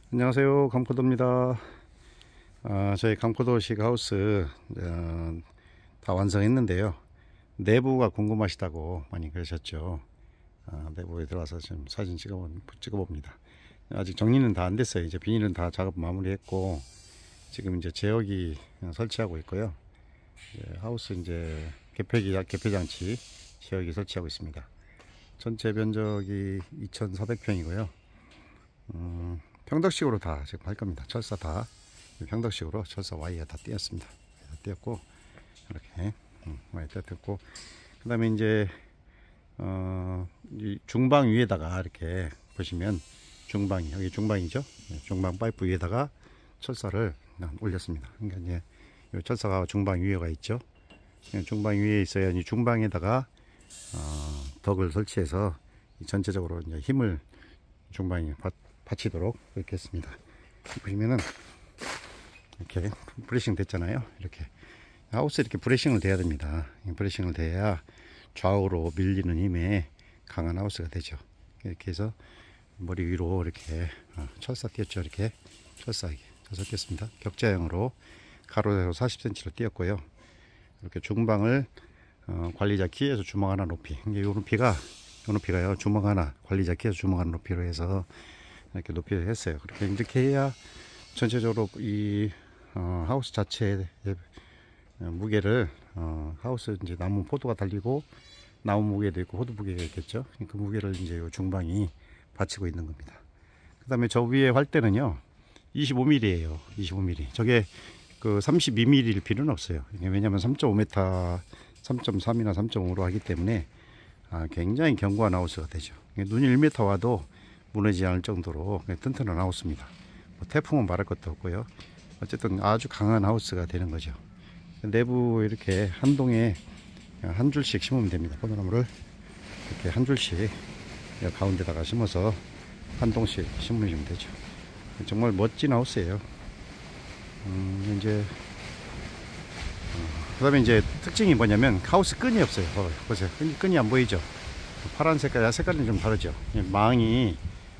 안녕하세요, 강포도입니다. 저희 강포도식 하우스 다 완성했는데요. 내부가 궁금하시다고 많이 그러셨죠. 내부에 들어와서 지금 사진 찍어봅니다. 아직 정리는 다 안 됐어요. 이제 비닐은 다 작업 마무리했고 지금 이제 제어기 설치하고 있고요. 하우스 이제 개폐장치 제어기 설치하고 있습니다. 전체 면적이 2,400평이고요. 평덕식으로 다 지금 할 겁니다. 철사 다 평덕식으로 철사 와이어 다 띄었습니다. 다 띄었고 이렇게 와이어 띄었고, 그 다음에 이제 이 중방 위에다가 이렇게 보시면 중방이 여기 중방이죠. 중방 파이프 위에다가 철사를 올렸습니다. 그러니까 이제 이 철사가 중방 위에가 있죠. 중방 위에 있어야 이 중방에다가 덕을 설치해서 전체적으로 이제 힘을 중방에 받치도록 그렇게 했습니다. 보시면은 이렇게 브레싱 됐잖아요. 이렇게 하우스 이렇게 브레싱을 돼야 됩니다. 브레싱을 돼야 좌우로 밀리는 힘에 강한 하우스가 되죠. 이렇게 해서 머리 위로 이렇게 철사 띄었죠. 이렇게 철사 띄었습니다. 격자형으로 가로 세로 40cm로 띄었고요. 이렇게 중방을 관리자 키에서 주먹 하나 높이, 이게 요 높이가요 주먹 하나, 관리자 키에서 주먹 하나 높이로 해서 이렇게 높이를 했어요. 이렇게 해야 전체적으로 이 하우스 자체의 무게를 하우스 이제 나무 포도가 달리고 나무 무게도 있고 호두 무게가 있겠죠. 그 무게를 이제 요 중방이 받치고 있는 겁니다. 그 다음에 저 위에 활대는요 25mm예요. 25mm. 저게 그 32mm일 필요는 없어요. 왜냐하면 3.5m, 3.3이나 3.5로 하기 때문에 굉장히 견고한 하우스가 되죠. 눈이 1m 와도 무너지지 않을 정도로 튼튼한 하우스입니다. 태풍은 말할 것도 없고요. 어쨌든 아주 강한 하우스가 되는 거죠. 내부 이렇게 한 동에 한 줄씩 심으면 됩니다. 포도나무를 이렇게 한 줄씩 가운데다가 심어서 한 동씩 심으면 되죠. 정말 멋진 하우스예요. 그 다음에 이제 특징이 뭐냐면 하우스 끈이 없어요. 보세요. 끈이 안 보이죠? 파란 색깔, 색깔은 좀 다르죠. 망이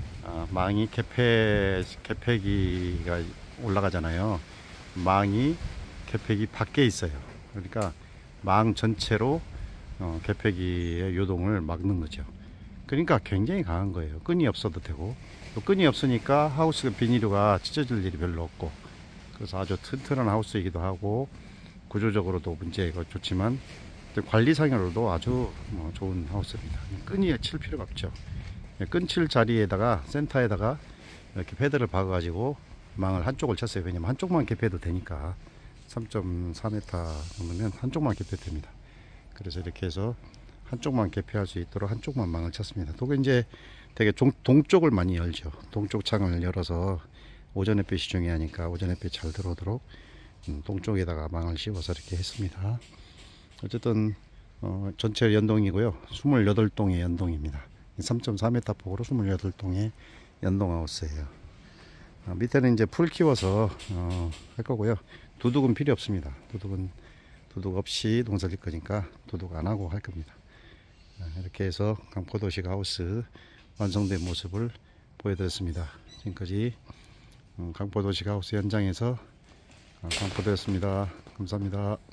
개폐기가 올라가잖아요. 망이 개폐기 밖에 있어요. 그러니까 망 전체로 개폐기의 요동을 막는 거죠. 그러니까 굉장히 강한 거예요. 끈이 없어도 되고, 또 끈이 없으니까 하우스 비닐류가 찢어질 일이 별로 없고, 그래서 아주 튼튼한 하우스이기도 하고 구조적으로도 문제가 좋지만 관리상으로도 아주 좋은 하우스입니다. 끈이 칠 필요가 없죠. 끈칠 자리에다가 센터에다가 이렇게 패드를 박아 가지고 망을 한쪽을 쳤어요. 왜냐면 한쪽만 개폐해도 되니까. 3.4m 정도면 한쪽만 개폐해도 됩니다. 그래서 이렇게 해서 한쪽만 개폐할 수 있도록 한쪽만 망을 쳤습니다. 또 이제 되게 동쪽을 많이 열죠. 동쪽 창을 열어서 오전 햇빛이 중요하니까 오전 햇빛 잘 들어오도록 동쪽에다가 망을 씌워서 이렇게 했습니다. 어쨌든 전체 연동이고요. 28동의 연동입니다. 3.4m 폭으로 28동의 연동 하우스예요. 밑에는 이제 풀 키워서 할 거고요. 두둑은 필요 없습니다. 두둑 없이 농사 질 거니까 두둑 안 하고 할 겁니다. 이렇게 해서 강포도식 하우스 완성된 모습을 보여드렸습니다. 지금까지 강포도식 하우스 현장에서 강포도였습니다. 감사합니다.